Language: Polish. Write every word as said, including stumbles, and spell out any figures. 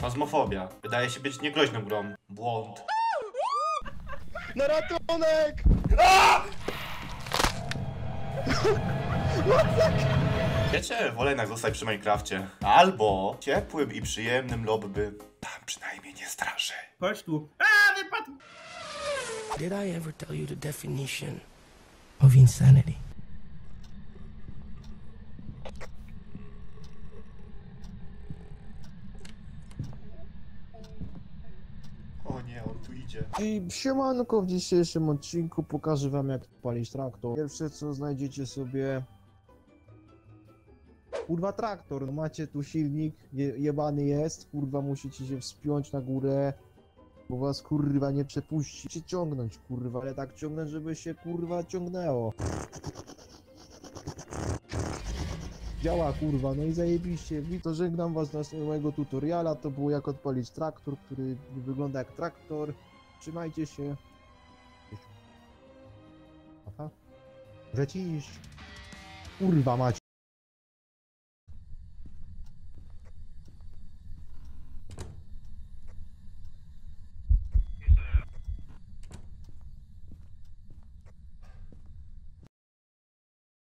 Fazmofobia. Wydaje się być niegroźną grą. Błąd. Na ratunek! Wiecie, wolę jednak zostać przy Minecrafcie. Albo ciepłym i przyjemnym lobby. Tam przynajmniej nie straszę. Chodź tu. A, wypadł! Did I ever tell you the definition of insanity? O nie, on tu idzie. I siemanko, w dzisiejszym odcinku pokażę wam, jak palić traktor. Pierwsze co znajdziecie sobie... Kurwa traktor, no macie tu silnik, je, jebany jest, kurwa musicie się wspiąć na górę, bo was kurwa nie przepuści. Cię ciągnąć kurwa, ale tak ciągnąć, żeby się kurwa ciągnęło. Działa kurwa, no i zajebiście. To żegnam was na mojego tutoriala, to było jak odpalić traktor, który wygląda jak traktor. Trzymajcie się. Aha. Możecie iść. Kurwa mać.